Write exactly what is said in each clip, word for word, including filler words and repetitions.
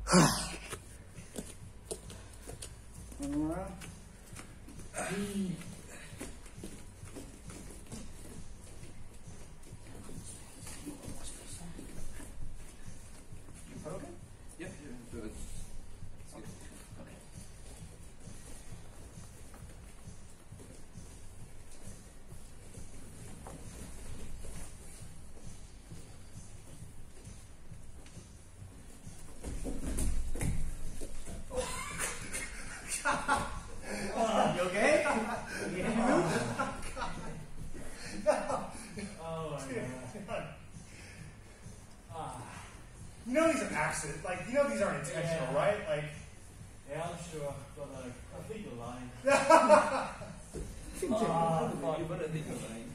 You okay? You know these are accidents. Like, you know these aren't intentional, yeah. Right? Like, yeah, I'm sure, but like, I think you're lying. Oh, fuck. You better think you're lying.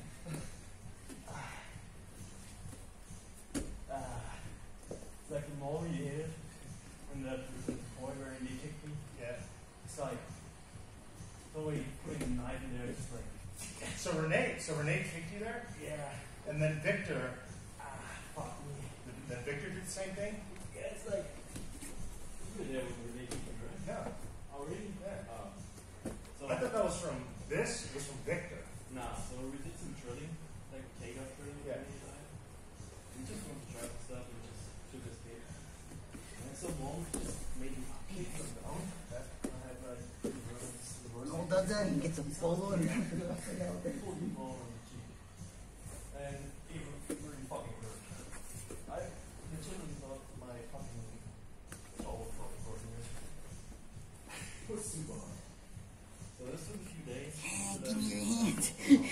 It's like the more you hit it, and the point where they kicked me, yeah. It's like, the way you putting a knife in there, it's just like. So Renee, so Renee kicked you there? Yeah. And then Victor. Ah, fuck me. Then Victor did the same thing? Yeah, it's like. You were there with Renee kicking, right? Yeah. Oh, really? Yeah. Oh. So I thought that was from this, it was from Victor. Nah, so we did some drilling, like takeoff drilling. Yeah. We just went to try some stuff and just took a skate. And so mom just made me kick them down. I had like the versions. Cole does that and gets a polo and pulled the ball on the cheek. And it really fucking hurt. I legitimately thought my fucking toe from recording it. It was super hard. So this took a few days. Yeah, give me your hand.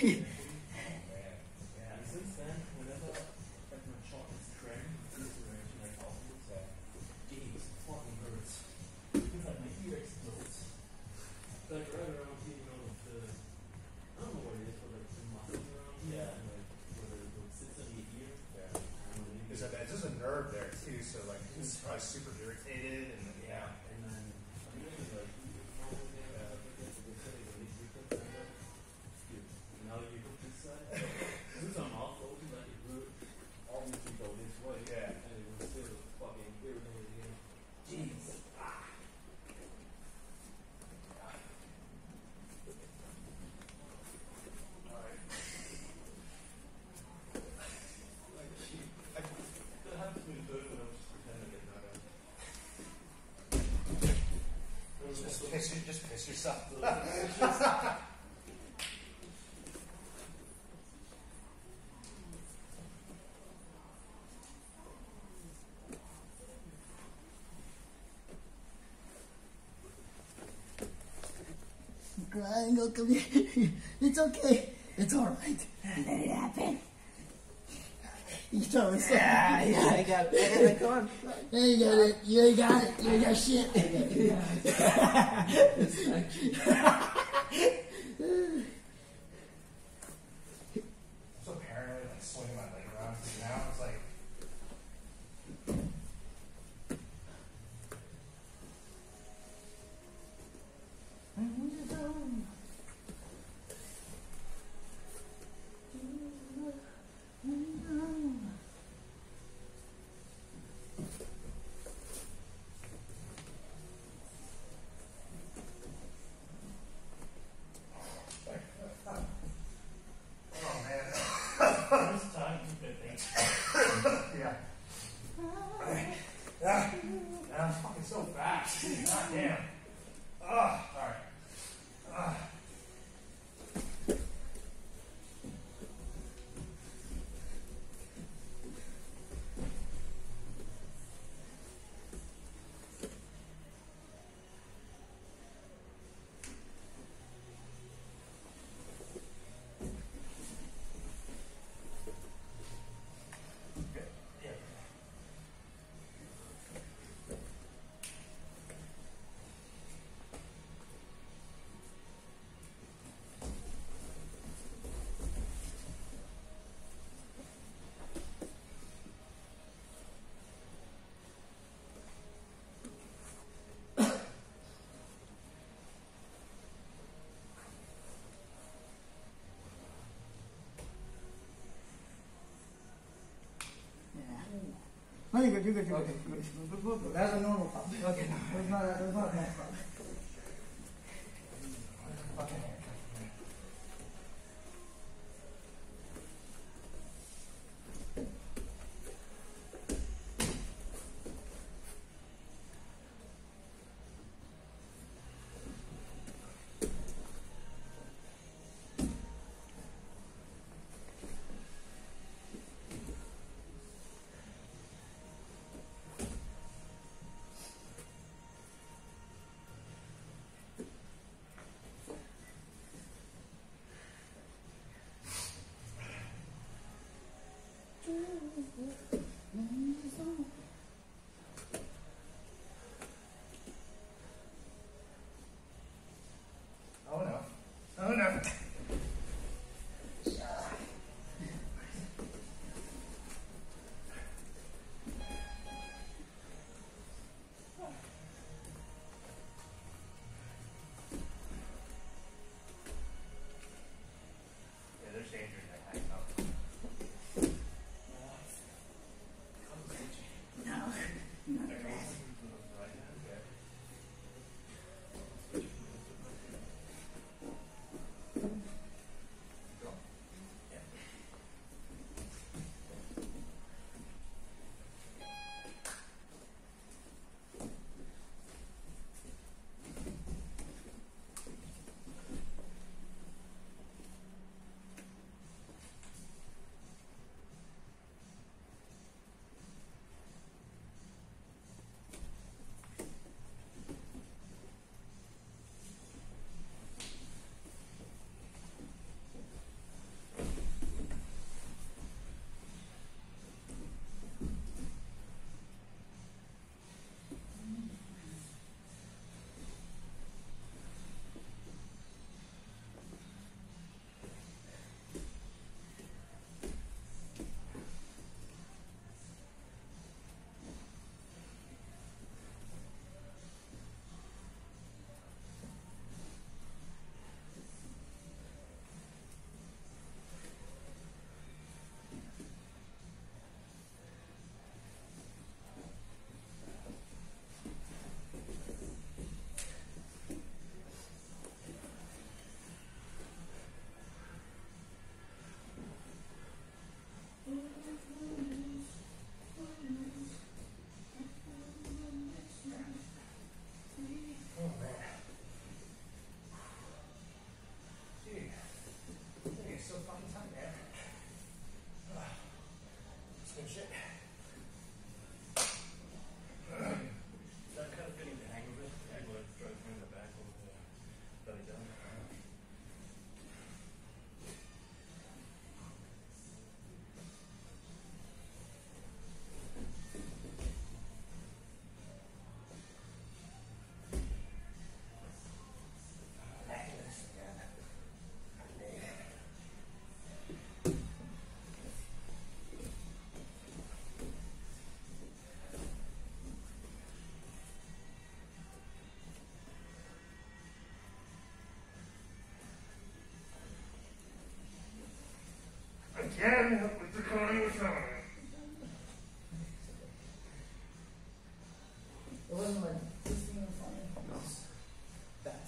Yeah, and since then, whenever like my chalk is cramped, this direction I call it, uh, geez, it fucking hurts. It's like my ear explodes. It's like right around here, you know, the, I don't know what it is, but like the muscles around here, yeah. And like where it sits on your ear. Yeah. There's a, there's a nerve there too, so like it's probably super irritated and then, yeah. And then I think it was like now you look this side. Since I'm off open, like it would obviously go this way. Yeah. And it was still fucking irritated again. Jeez. Ah. Alright. Like shit. I, that happened to me good when I was just pretending to get that out. Just piss, just piss yourself. Crying, oh, come here. It's okay. It's all right. Let it happen. You told me so. Yeah, yeah, I got it. I got it. Come on. Yeah, you got it. You ain't got it. You ain't got shit. So paranoid, like swinging my leg around now. It's like. So fast. God damn. Ugh. Alright. Ugh. No, you're good, you're good, you're good. You're good. Good, good, good. That's a normal problem. Okay. That's not, that's not a nice problem. Okay. Oh no. Oh no. Yeah, there's danger in that high top. No. Not bad. Again with the conversation. It wasn't like this thing was funny. That.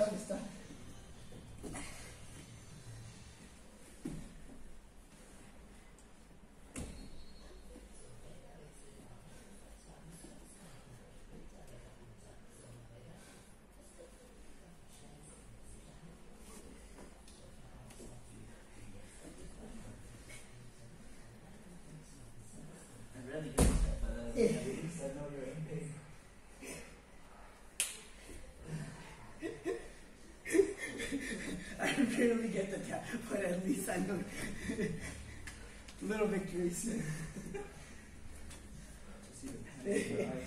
stop it, stop. I'm really good at but uh, Yeah. at least I know you're in pain. I barely get the tap, but at least I know. Little victories. See the panic in your eyes.